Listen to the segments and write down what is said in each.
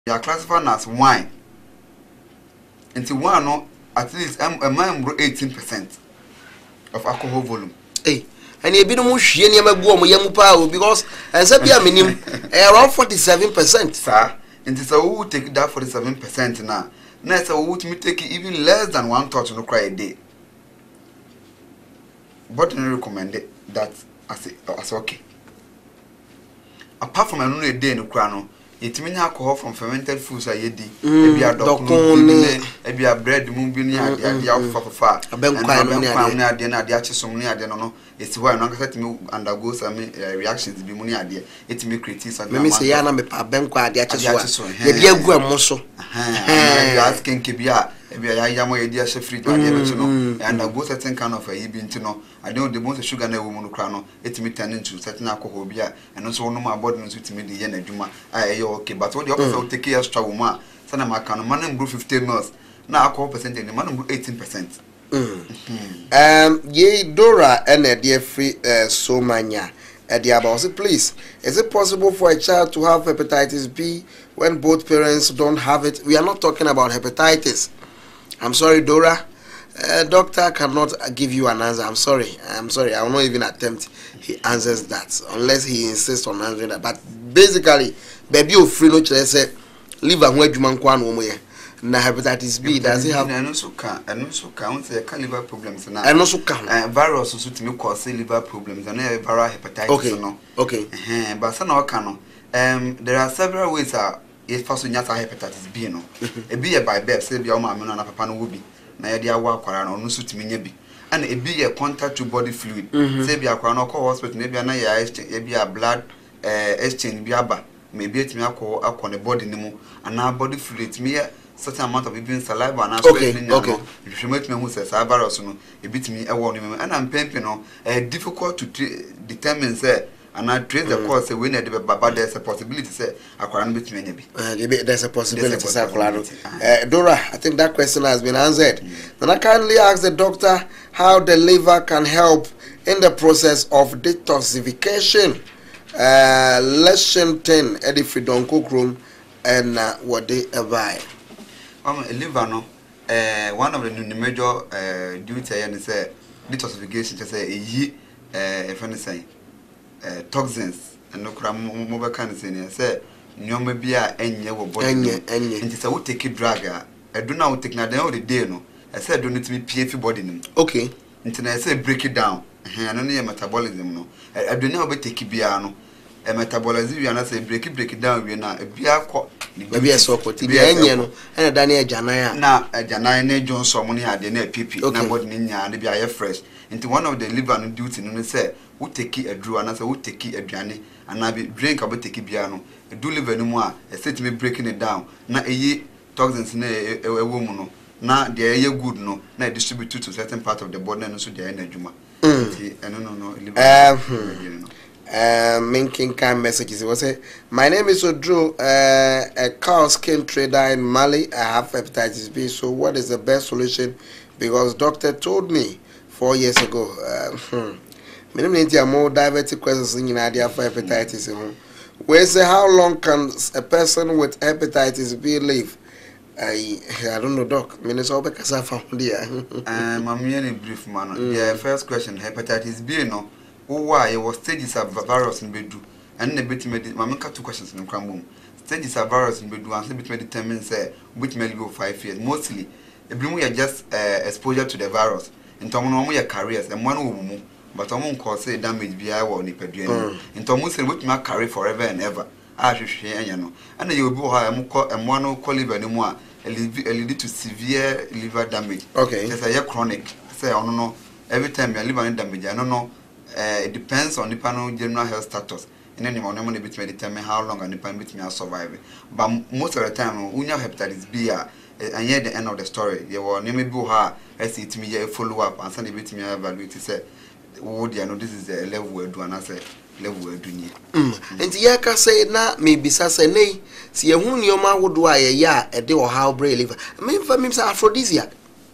they are classified as wine. Into one no at least a man 18% of alcohol volume. Hey, and you be no mushi any yamu because and said be a minimum around 47%. Sir, and so who take that 47% now? Next, I would me take even less than 1 touch no cry a day. But I recommend it that as okay. Apart from a day no crano, it means alcohol from fermented foods are yedi. Maybe a dog, maybe a bread, moving near the alpha, a bank near the arches near the no. It's why I'm not set me undergo some reactions be money idea. It may critique some. Let me say, Yana, a bank at the arches. Maybe a good muscle. Asking Kibia, maybe a yamo idea, free and I go certain kind of a even to know. I know the most sugar never woman crown, it may turn into certain alcohol beer, and also no more body with me the yen Juma. I okay, but what the officer take care of Strawma, Sana Macan, man and brew 15 miles. Now alcohol percent in the man 18%. Ye Dora and a dear free so mania. Please, is it possible for a child to have hepatitis B when both parents don't have it? We are not talking about hepatitis. I'm sorry, Dora. Doctor cannot give you an answer. I'm sorry. I will not even attempt. He answers that unless he insists on answering that. But basically, baby, you free no choice. Live and where you man kwan womo. Na hepatitis B does it have? And also can say liver problems now. And also can virus also to me cause liver problems and viral hepatitis. Okay. No. Okay. But some no can. There are several ways if first you hepatitis B no. A be by birth say be your mama na papa no will be. Na ye dia wa kwara no so timi nya bi. And e be a contact to body fluid. Say be akwara no call hospital na be na ya exchange e be a blood exchange bi aba. Maybe it me akọ the body nimu and our body fluid me certain amount of even saliva and okay. If you make me who says virus no a bit me a warning and I'm pimping no difficult to determine say and I trace the cause say when but there's a possibility say akwaran bit me be there's a possibility Dora, I think that question has been answered. Then I kindly ask the doctor how the liver can help in the process of detoxification. Lesson 10 Edifridon Cookroom and what they avoid. A liver no one of the major duty and say detoxification to say if anything toxins and no cram mobile can say nyoma bia enye wo body nti say we take drug a do now take na the day no I said don't need to be PF body nim okay nti na say break it down no na metabolism no I do now be take bia no a metabolism we na say break it down we na bia ko maybe so ko ti bia enye no na Daniel Janaya na Janaya na Johnson mo ni ade na PP na body ni nya na bia fresh nti one of the liver no duty no say we take adru and say we take aduane and be drink about take bia no do liver no mu a set me breaking it down na eyi toxins na ewo mu no na they are good no na distribute to certain part of the body and so they are adwuma nti no liver making kind messages. It was say, my name is Odro, a cow skin trader in Mali. I have hepatitis B. So what is the best solution? Because doctor told me 4 years ago. Many more diverted questions in idea for hepatitis. Where say how long can a person with hepatitis B live? I don't know, doc. Minnesota because I found here. I'm really brief man. The first question, hepatitis B, no. Why it was stages of virus in Bedu and the bit made my make 2 questions in the cram stages of virus in Bedu and bit determine say which may go 5 years mostly a bring we are just exposure to the virus in terms of careers and one woman but I cause say damage be I will nip in terms of which my carry forever and ever I should share and you will be and one call liver anymore lead to severe liver damage. Okay, just a chronic say I don't know every time your liver damage I don't know. It depends on the panel general health status. In any money bit may determine how long and the pan bit may survive. But most of the time, when you have hepatitis B, and yet the end of the story, you will name it her as it me a follow up and send a bit me evaluate to say, oh, dear, no, this is a level we're doing. I say, level we're doing. And Yaka say, na maybe Sassane, see a wound your man would do a day or how brave liver. I mean, for me, aphrodisiac.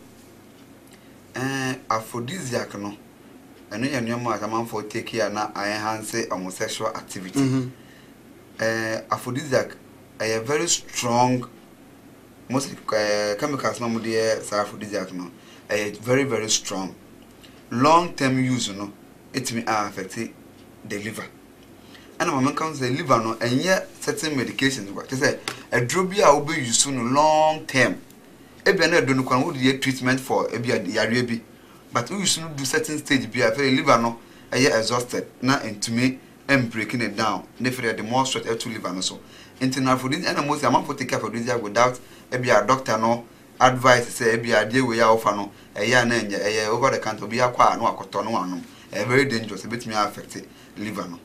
Aphrodisiac, no. And then your man come for take care na I enhance homosexual activity. Aphrodisiac a very strong most chemicals no dey aphrodisiac no very very strong long term use no it may affect the liver and my man comes the liver no enye certain medications what say a drug bi a obe use no long term ebia na do no kwan wo dey treatment for ebia yare bi but we use no do certain stage bi a very liver no exhausted na entumi breaking it down never the more stress to liver no so internal food and most amount for take care of this without ebia doctor no advice say ebia dey we ya offer no na enye over the counter bi akwa no akoto no anom very dangerous a bit me affect liver no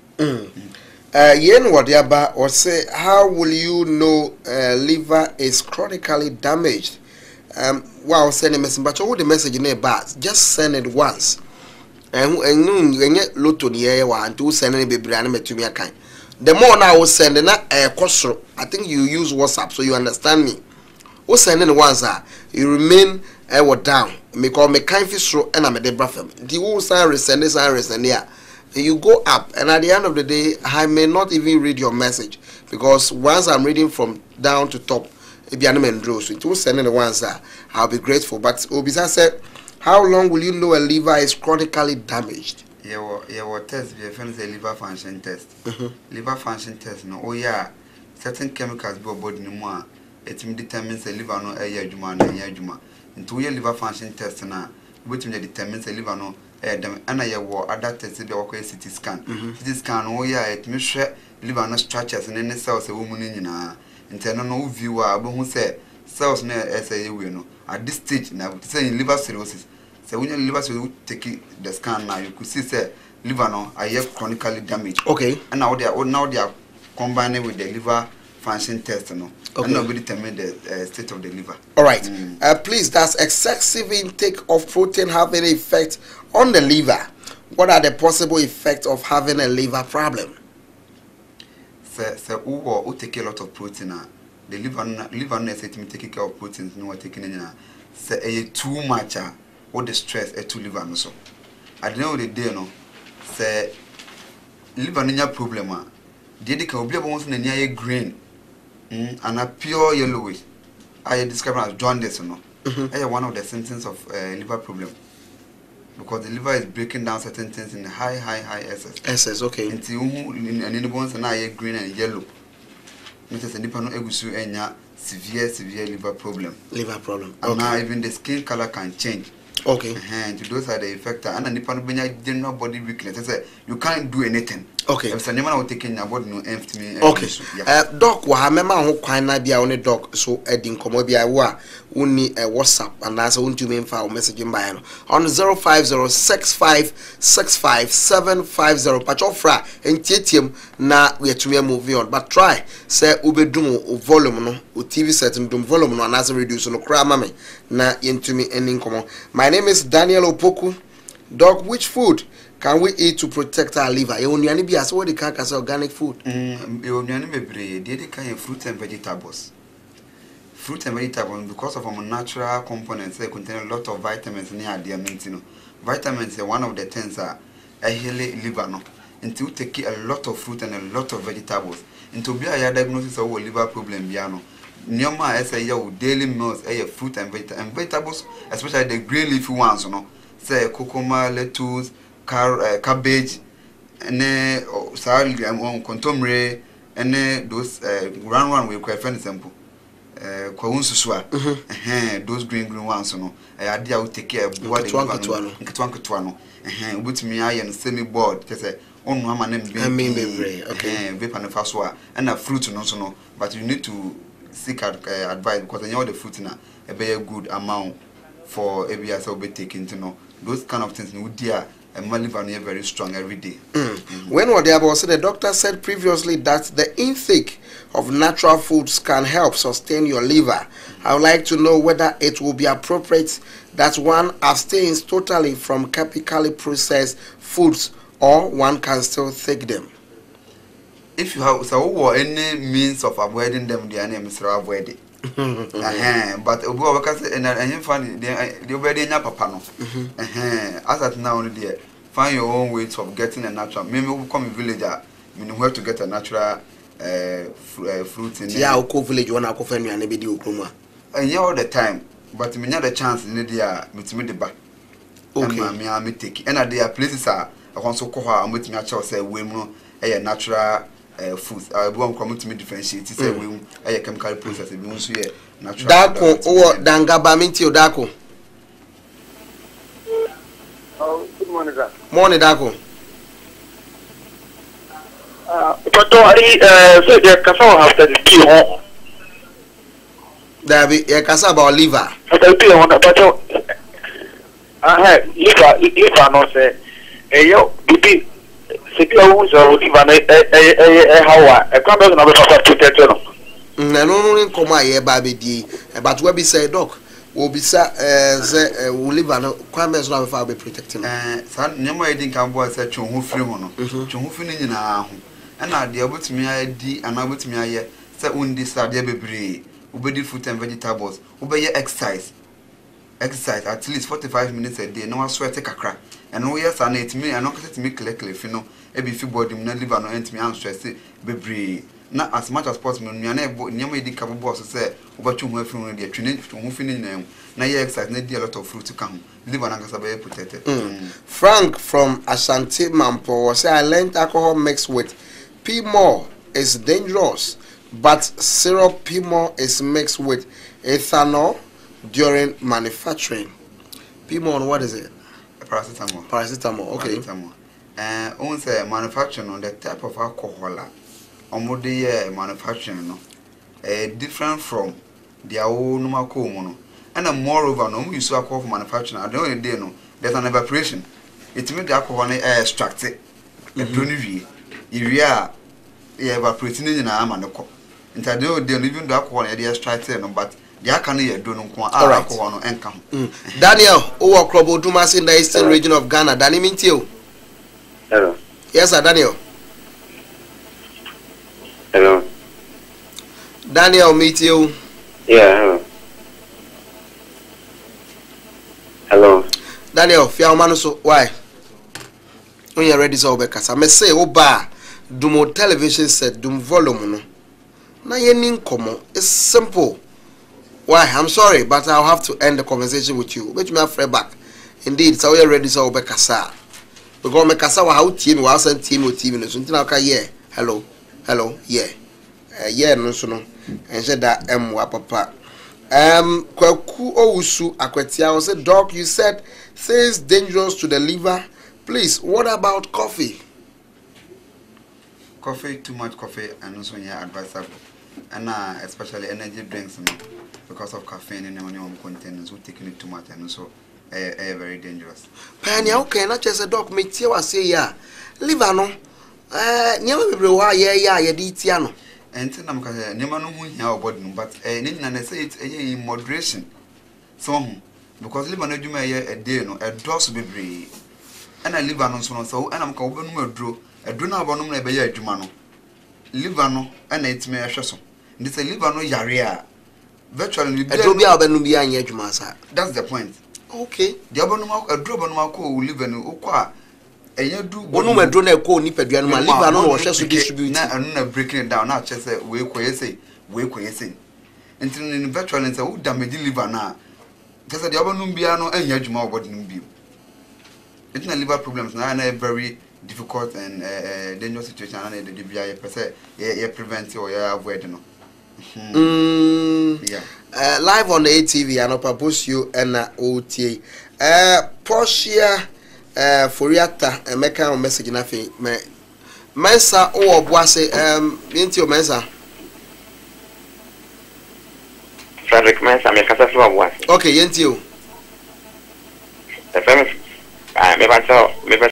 yen whatever or say how will you know liver is chronically damaged wow send a message but all the message in a bad just send it once and loto ni want to send any baby and to me a kind the more now will send na cost I think you use WhatsApp so you understand me we send in once you remain down me call me kind fish and I'm a debra fam the who sign resend here you go up and at the end of the day I may not even read your message because once I'm reading from down to top if you are so it will send in the ones I'll be grateful but Obisa said how long will you know a liver is chronically damaged? Yeah, test be a liver function test. Liver function test no. Oh yeah, certain chemicals be body no more. It determines the liver no juma na juma. Into your liver function test na, which determines the liver no dem. And I other tests be a CT scan. CT scan oh yeah, it me share liver no structures and any cells a woman in na. Into no viewer, but who say cells na say we no. At this stage now, say in liver cirrhosis. So when your liver will take the scan now, you could see say liver no are chronically damaged. Okay. And now they are combining with the liver function test no. Okay. And now we determine the state of the liver. All right. Please, does excessive intake of protein have any effect on the liver? What are the possible effects of having a liver problem? So who take a lot of protein the liver no say to take care of proteins no taking any say too much what the stress to liver no so at the end of the day no say liver no problem they can obi abon so na nya green and a pure yellowish I describe as jaundice no one of the symptoms of liver problem because the liver is breaking down certain things in high excess okay until any bones na green and yellow means the liver no egusu enya severe liver problem okay. And now even the skin color can change. Okay. And those are the effects. And then the general body weakness. I say you can't do anything. Okay. If someone will take in your body no empty me. Okay. Doc, wa mema ho kwan na bia one doc so edin komo bia wo a woni WhatsApp and as wontu me mfa message mba no on 0506565750 pachofra entietiem na we atumi move on but try say ubedum volume no o TV set ndum volume no anase reduce no kra ma me na yentumi enin komo. My name is Daniel Opoku. Doc, which food can we eat to protect our liver? You only be as what the can say organic food. You only be they can fruits and vegetables. Fruit and vegetables because of our natural components they contain a lot of vitamins near their maintenance. Vitamins are one of the things that a healthy liver no. Until take a lot of fruit and a lot of vegetables. Into be a diagnosis of liver problem biano. Nyoma say your daily meals fruit and vegetables, especially the green leafy ones, you know. Say cucumber, lettuce, cabbage, and contomere, and those round one we quite find simple. Those green ones, you know. I did out take care of what they want to with me I and semi board, just say, oh, no, my name okay, vape and faswa, and a fruit, no, but you need to seek advice because I know the fruit in a very good amount for ABS will be taken to know those kind of things. No dear, and my liver is very strong every day. When what they about the doctor said previously that the intake of natural foods can help sustain your liver. I would like to know whether it will be appropriate that one abstains totally from chemically processed foods or one can still take them. If you have any means of avoiding them, the name is avoid it. But the already papa no. As at now, find your own ways of getting a natural. Maybe we come in villager, you know where to get a natural fruit in yeah o village one akofan nuane be di okroma and all the time but me the chance in the me the ba okay me take and there are places are also ko ha me timi a che say we mu natural foods we won come to me differentiate say we chemical process bi mu so ye natural dako o dangaba minti o dako oh good morning sir morning dako but so the kasa after the tea home there be kasa about liver after the tea home but liver no say yo bibi sebi o so liver na how e come back na be protect no no nkoma ye ba be die but we be say doc we be say we liver no kwame so na be protecting sa nyama edin kan bo say twen ho firi ho no twen ho firi nyina ho na de obotumi adi ana obotumi aye say undi sade bebre ubedi fruit and vegetables ubeye exercise at least 45 minutes a day no one sweat kakra and no yes and it me and no set me clear fi no e be fi body na liver no ent me an stress bebre na as much as possible nyama edi capable so say ubatu ho afi no de twene ho fi ni na ye exercise na di a lot of fruit to come liver na kasa be protected. Frank from Ashanti Mampo say I learned alcohol mixed with pea more is dangerous, but syrup pea more is mixed with ethanol during manufacturing. Pea more, what is it? Paracetamol. Paracetamol, okay. Paracetamol. On say manufacturing on the type of alcohol, the manufacturing no, different from their own normal mono. And moreover, no use alcohol for manufacturing. I don't know there's an evaporation. It makes the alcohol extracted. Urea evaporating in an and the cup. And I don't even the alcohol extracted, but the alcohol don't alcohol no income. Daniel, Owa Krobo Dumas in the eastern region of Ghana. Danny Mintio. Hello. Yes, sir, Daniel. Hello. Daniel, meet you. Yeah, hello. Hello. Daniel, Fiamano, so why? When you're ready, so because I may say, oh, bah, Dumo television set, Dum volume. Now, you're common. It's simple. Why? I'm sorry, but I'll have to end the conversation with you. Which me afraid back. Indeed, so you're ready, so because because me kasa wa how team wa send team o team no so ntina ka yeah hello yeah yeah no so no enje da wa papa kwaku owusu akwatia o say doc you said things dangerous to the liver. Please, what about coffee? Coffee, too much coffee and also advisable. And especially energy drinks because of caffeine and ammonium content, so taking it too much and also very dangerous. Penny, okay, not just a doc, me tell us say ya. Liver no. Never be why ya ditiano. And then I'm going to never know who here about but I say it's in moderation. So because liver no do me a day no a dose be brave. And I live on so and I'm going to draw a drona bonum na be ya adwuma no. Liver no and it's me a hweso. This a liver no yarea. Virtually a drobia obenu bia anya adwuma sa. That's the point. Okay. The abonum a drop on ko liver no ukwa enya du bonum a drone ko ni padua no ma liver no wo hweso distribute na na breaking it down na che say we koyese in virtually say who damage liver na che say the abonum bia no anya adwuma obodi no bio. It's not liver problems now, a very difficult and dangerous situation. And the BIA per se, you prevent or you avoid. Yeah. Live on the ATV, and I propose you and OTA. Portia Foriata, and make a message nothing. Mensa or Boise, into your Mensa. Frederick Mensa, make a Boise. Okay, into you. The famous. Me